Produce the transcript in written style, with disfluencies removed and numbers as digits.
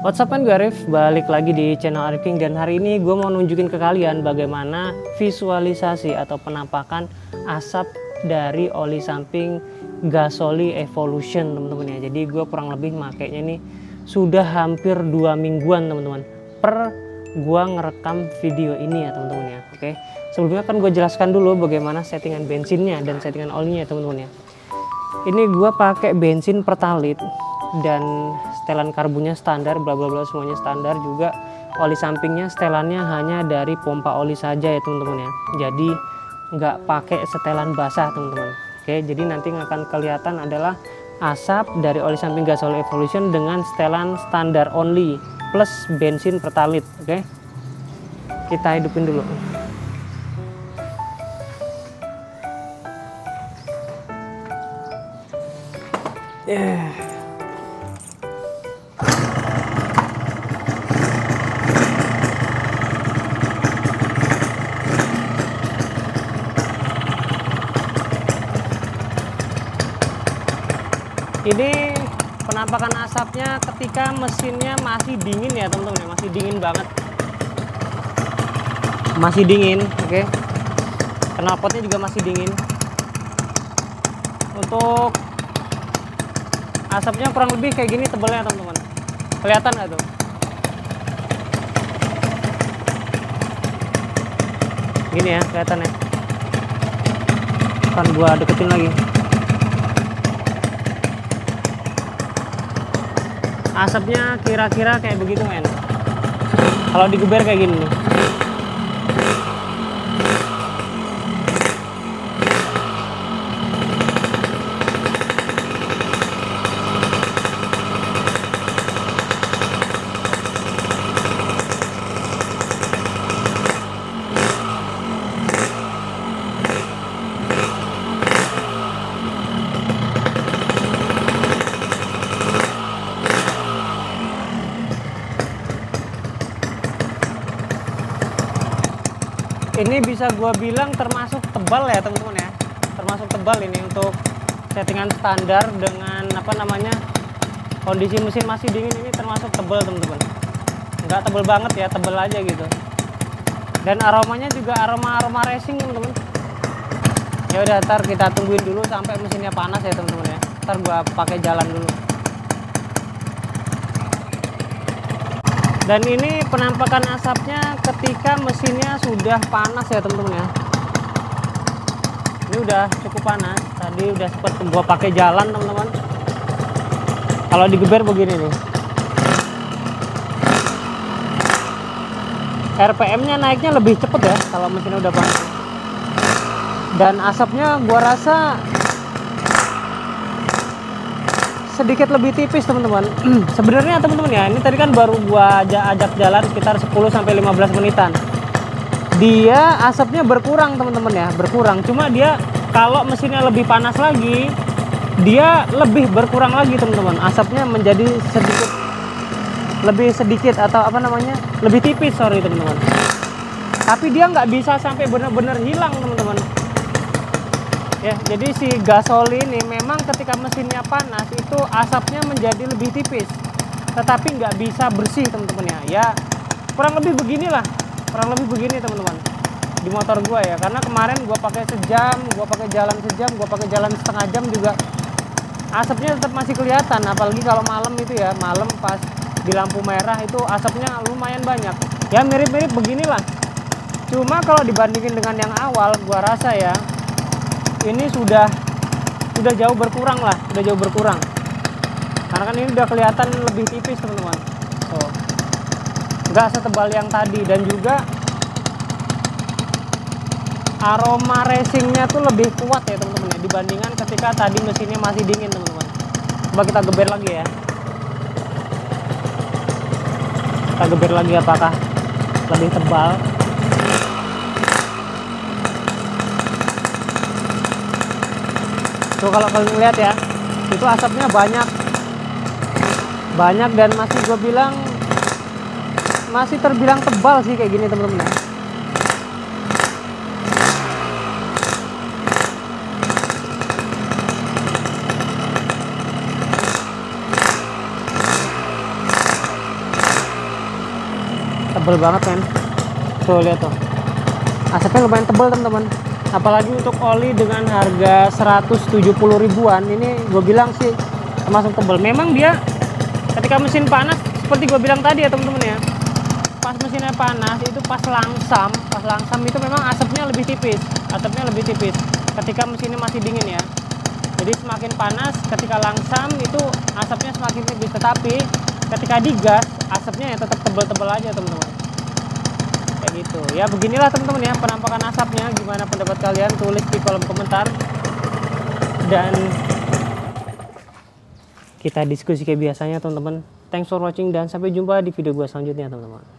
What's up, gue Arif, balik lagi di channel Arif King, dan hari ini gue mau nunjukin ke kalian bagaimana visualisasi atau penampakan asap dari oli samping Gasoli Evolution, teman-teman ya. Jadi gue kurang lebih makainya nih sudah hampir 2 mingguan, teman-teman, per gue ngerekam video ini ya, teman-teman ya. Oke, sebelumnya kan gue jelaskan dulu bagaimana settingan bensinnya dan settingan olinya ya, teman-teman ya. Ini gue pakai bensin Pertalite dan setelan karbonnya standar, bla bla bla, semuanya standar. Juga oli sampingnya setelannya hanya dari pompa oli saja ya, teman-teman ya. Jadi nggak pakai setelan basah, teman-teman. Oke, jadi nanti akan kelihatan adalah asap dari oli samping Gasoli Evolution dengan setelan standar only plus bensin Pertalite. Oke, kita hidupin dulu. Ini penampakan asapnya ketika mesinnya masih dingin ya, teman-teman ya, masih dingin banget, masih dingin. Oke, knalpotnya juga masih dingin. Untuk asapnya kurang lebih kayak gini tebelnya, teman-teman. Kelihatan nggak tuh? Gini ya, kelihatan ya. Kan gua deketin lagi. Asapnya kira-kira kayak begitu, men. Kalau digeber kayak gini nih. Ini bisa gua bilang termasuk tebal ya, teman-teman ya. Termasuk tebal ini untuk settingan standar dengan apa namanya, kondisi mesin masih dingin, ini termasuk tebal, teman-teman. Nggak tebal banget ya, tebal aja gitu. Dan aromanya juga aroma racing, teman-teman. Ya udah, ntar kita tungguin dulu sampai mesinnya panas ya, teman-teman ya. Ntar gua pakai jalan dulu. Dan ini penampakan asapnya ketika mesinnya sudah panas ya, teman-teman ya. Ini udah cukup panas. Tadi udah sempat gua pakai jalan, teman-teman. Kalau digeber begini nih. RPM-nya naiknya lebih cepet ya kalau mesinnya udah panas. Dan asapnya gua rasa sedikit lebih tipis, teman-teman. Sebenarnya, teman-teman ya, ini tadi kan baru gua ajak jalan sekitar 10 sampai 15 menitan. Dia asapnya berkurang, teman-teman ya, berkurang. Cuma dia kalau mesinnya lebih panas lagi, dia lebih berkurang lagi, teman-teman. Asapnya menjadi sedikit atau apa namanya? Lebih tipis, sorry, teman-teman. Tapi dia nggak bisa sampai benar-benar hilang, teman-teman. Ya, jadi si Gasoli ini memang ketika mesinnya panas itu asapnya menjadi lebih tipis, tetapi nggak bisa bersih, teman-teman ya. Ya kurang lebih beginilah, kurang lebih begini, teman-teman, di motor gua ya. Karena kemarin gua pakai sejam, gua pakai jalan sejam, gua pakai jalan setengah jam juga asapnya tetap masih kelihatan. Apalagi kalau malam itu ya, malam pas di lampu merah itu asapnya lumayan banyak. Ya mirip-mirip beginilah. Cuma kalau dibandingin dengan yang awal, gua rasa ya ini sudah jauh berkurang lah, udah jauh berkurang. Karena kan ini udah kelihatan lebih tipis, teman-teman. Tuh, nggak setebal yang tadi. Dan juga aroma racingnya tuh lebih kuat ya, teman-teman ya, dibandingkan ketika tadi mesinnya masih dingin, teman-teman. Coba kita geber lagi ya. Kita geber lagi apakah lebih tebal. Tuh, kalau kalian lihat ya, itu asapnya banyak dan masih gue bilang masih terbilang tebal sih kayak gini, teman-teman ya. tebel banget kan. Tuh lihat tuh, asapnya lumayan tebel teman-teman. Apalagi untuk oli dengan harga 170 ribuan, ini gue bilang sih termasuk tebel. Memang dia ketika mesin panas seperti gue bilang tadi ya teman-teman ya, pas mesinnya panas itu pas langsam itu memang asapnya lebih tipis, ketika mesinnya masih dingin ya. Jadi semakin panas ketika langsam itu asapnya semakin tipis, tetapi ketika digas asapnya ya tetap tebal-tebal aja teman-teman. Kayak gitu ya. Beginilah teman-teman ya penampakan asapnya. Gimana pendapat kalian, tulis di kolom komentar dan kita diskusi kayak biasanya teman-teman. Thanks for watching dan sampai jumpa di video gue selanjutnya teman-teman.